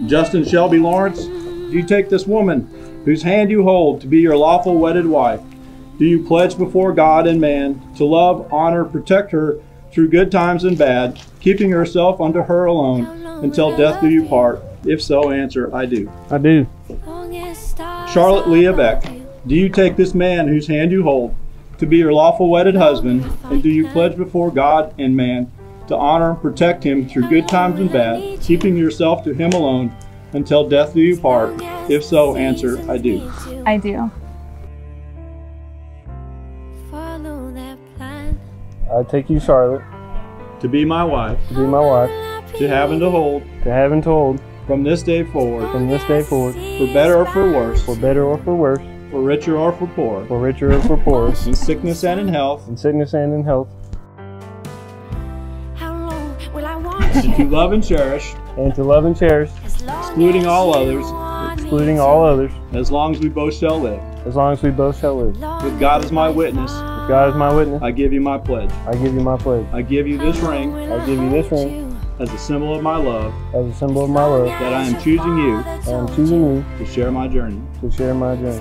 Justin Shelby Lawrence, do you take this woman whose hand you hold to be your lawful wedded wife? Do you pledge before God and man to love, honor, protect her through good times and bad, keeping yourself unto her alone until death do you part? If so, answer, I do. I do. Charlotte Leah Beck, do you take this man whose hand you hold to be your lawful wedded husband, and do you pledge before God and man to honor and protect him through good times and bad, keeping yourself to him alone until death do you part? If so, answer, I do. I do. I take you, Charlotte, to be my wife, to be my wife, to have and to hold, to have and to hold, from this day forward, from this day forward, for better or for worse, for better or for worse, for richer or for poor, for richer or for poorer, in sickness and in health, in sickness and in health, and to love and cherish, and to love and cherish, excluding all others, excluding all others, as long as we both shall live. as long as we both shall live. With God as my witness, With God as my witness, I give you my pledge. I give you my pledge. I give you this ring I give you this ring as a symbol of my love, as a symbol of my love, that I am choosing you and I am choosing you to share my journey. to share my journey.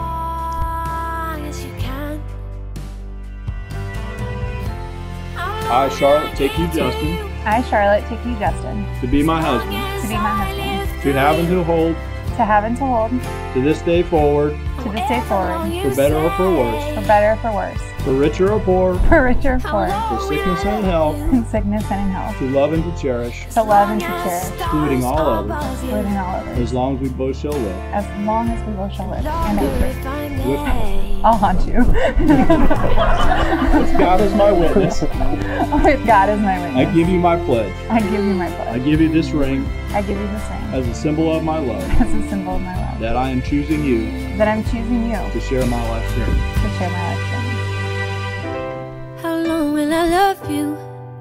I, Charlotte, take you, Justin, I, Charlotte, take you, Justin, to be my husband, to be my husband, to have and to hold, to have and to hold, to this day forward, to this day forward, for better or for worse, for better or for worse, for richer or poor, for richer or poor, for sickness and in health, in sickness and in health, to love and to cherish, to love and to cherish, excluding all others, excluding all others, as long as we both shall live. as long as we both shall live. And With, I'll haunt you. with God as my witness, With God as my I witness, give you my pledge. I give you my I pledge. give you this ring I give you this ring as a symbol of my love, as a symbol of my love, that I am choosing you that I'm choosing you to share my life's journey. to share my life journey. How long will I love you?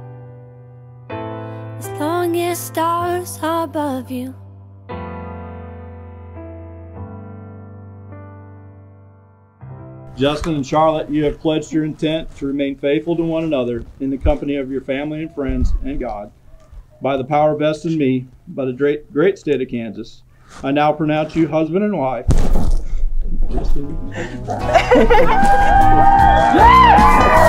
As long as stars are above you. Justin and Charlotte, you have pledged your intent to remain faithful to one another in the company of your family and friends and God. By the power vested in me by the great state of Kansas, I now pronounce you husband and wife. Justin.